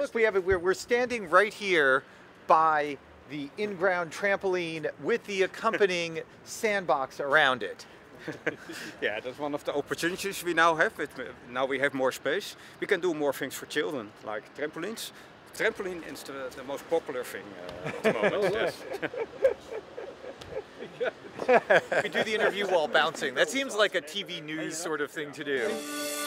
look, we have it. We're standing right here by the in-ground trampoline with the accompanying sandbox around it. Yeah, that's one of the opportunities we now have. Now we have more space. We can do more things for children, like trampolines. Trampoline is the most popular thing at the moment. Yes. We do the interview while bouncing. That seems like a TV news sort of thing to do.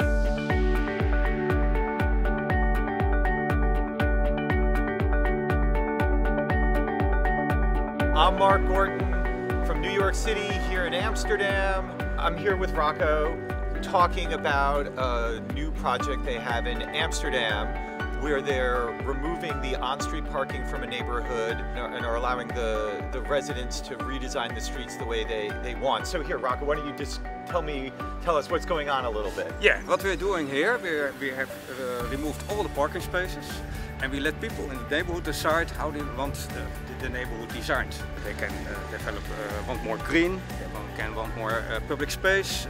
I'm Mark Gordon from New York City here in Amsterdam. I'm here with Rocco talking about a new project they have in Amsterdam where they're removing the on-street parking from a neighborhood and are allowing the residents to redesign the streets the way they want. So here, Rocco, why don't you just tell us what's going on a little bit? Yeah, what we're doing here, we have removed all the parking spaces and we let people in the neighborhood decide how they want the neighborhood designed. They can want more green, they can want more public space,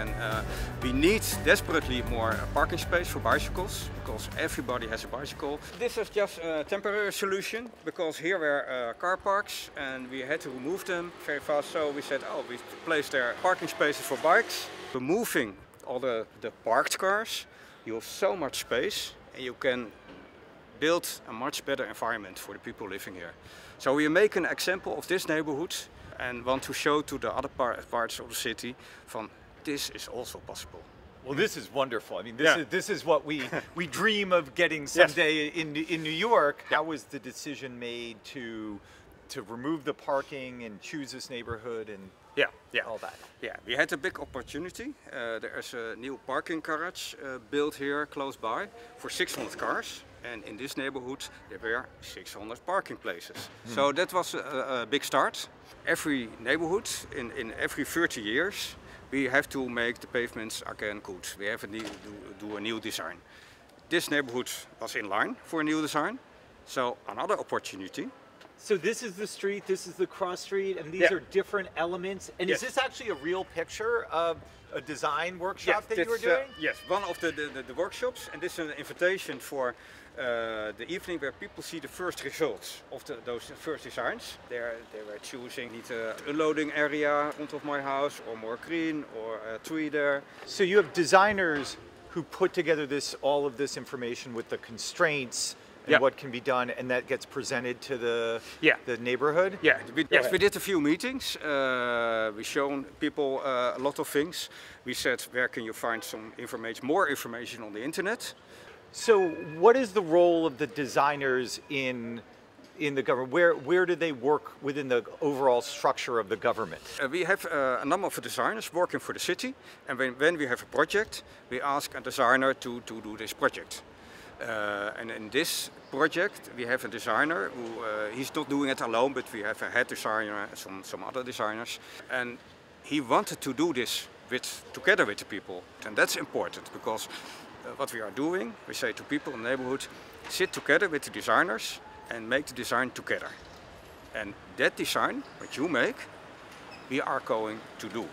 we need desperately more parking space for bicycles, because everybody has a bicycle. This is just a temporary solution, because here were car parks and we had to remove them very fast, so we said, oh, we placed there parking spaces for bikes. Removing all the parked cars, you have so much space and you can build a much better environment for the people living here. So we make an example of this neighborhood and want to show to the other parts of the city from this is also possible. Well, this is wonderful. I mean, this is what we dream of getting someday in New York. How was the decision made to remove the parking and choose this neighborhood and all that? Yeah, we had a big opportunity. There is a new parking garage built here close by for 600 cars. And in this neighborhood there were 600 parking places. So that was a big start. Every neighborhood, in every 30 years, we have to make the pavements again good. We have to do a new design. This neighborhood was in line for a new design. So another opportunity. So this is the street, this is the cross street, and these are different elements. And is this actually a real picture of a design workshop that you were doing? Yes, one of the workshops, and this is an invitation for the evening where people see the first results of those first designs. They were choosing the unloading area in front of my house, or more green, or a tree there. So you have designers who put together all of this information with the constraints and what can be done, and that gets presented to the neighborhood? Yeah, we did a few meetings. We shown people a lot of things. We said, where can you find some information, more information on the internet? So what is the role of the designers in the government? Where do they work within the overall structure of the government? We have a number of designers working for the city, and when we have a project, we ask a designer to do this project. And in this project we have a designer who he's not doing it alone, but we have a head designer and some other designers, and he wanted to do this together with the people, and that's important because what we are doing, we say to people in the neighborhood, sit together with the designers and make the design together, and that design what you make we are going to do.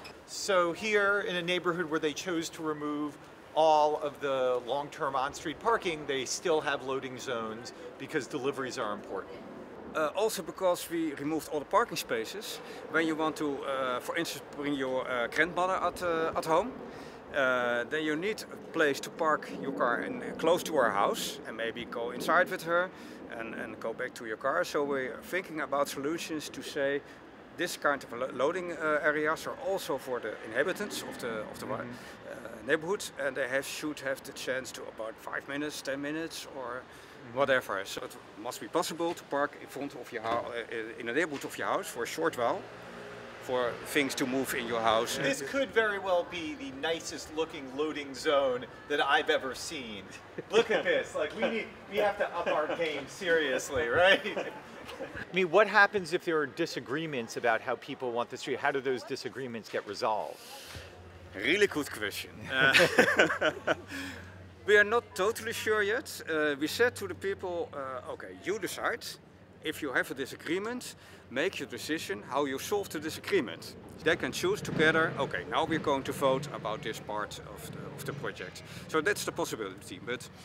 So here in a neighborhood where they chose to remove all of the long-term on-street parking, they still have loading zones because deliveries are important. Also because we removed all the parking spaces. When you want to, for instance, bring your grandmother at home, then you need a place to park your car close to her house and maybe go inside with her and go back to your car. So we're thinking about solutions to say this kind of loading areas are also for the inhabitants of the neighborhood, and they should have the chance to about 5 minutes, 10 minutes, or whatever. So it must be possible to park in front of your house, in the neighborhood of your house for a short while, for things to move in your house. This could very well be the nicest looking loading zone that I've ever seen. Look at this, like we have to up our game seriously, right? I mean, what happens if there are disagreements about how people want the street? How do those disagreements get resolved? Really good question. We are not totally sure yet. We said to the people, okay, you decide. If you have a disagreement, make your decision how you solve the disagreement. They can choose together, okay, now we're going to vote about this part of the project. So that's the possibility. But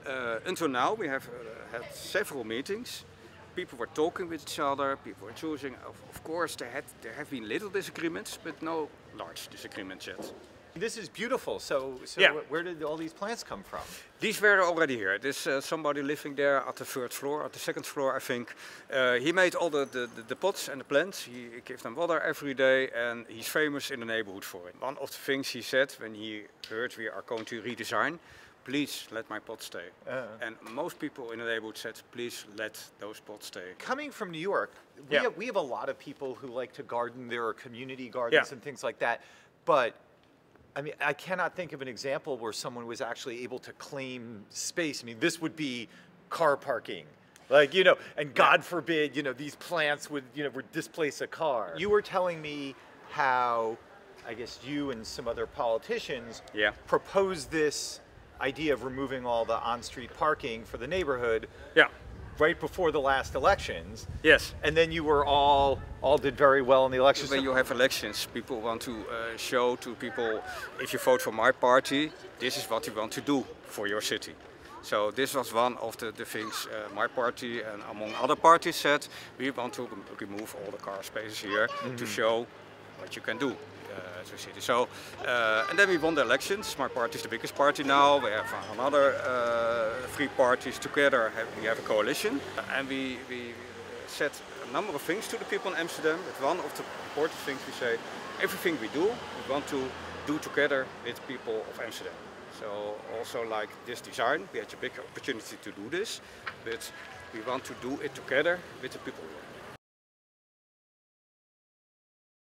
until now we have had several meetings. People were talking with each other, people were choosing. Of course there have been little disagreements, but no large disagreements yet. This is beautiful. So Yeah. where did all these plants come from? These were already here. There's somebody living there at the third floor, at the second floor I think. He made all the pots and the plants. He gives them water every day and he's famous in the neighborhood for it. One of the things he said when he heard we are going to redesign, please let my pots stay. And most people in the neighborhood said, please let those pots stay. Coming from New York, Yeah. we have a lot of people who like to garden. There are community gardens Yeah. and things like that. But I mean, I cannot think of an example where someone was actually able to claim space. I mean, this would be car parking. Like, you know, and God forbid, you know, these plants would displace a car. You were telling me how, I guess you and some other politicians Yeah. proposed this idea of removing all the on-street parking for the neighborhood Yeah. right before the last elections. Yes. And then you were all did very well in the elections. When you have elections, people want to show to people, if you vote for my party, this is what you want to do for your city. So this was one of the things my party and among other parties said, we want to remove all the car spaces here to show what you can do as a city. So, and then we won the elections. My party is the biggest party now. We have another 3 parties together. We have a coalition, and we said a number of things to the people in Amsterdam. But one of the important things we say, everything we do, we want to do together with people of Amsterdam. So also like this design, we had a big opportunity to do this, but we want to do it together with the people here.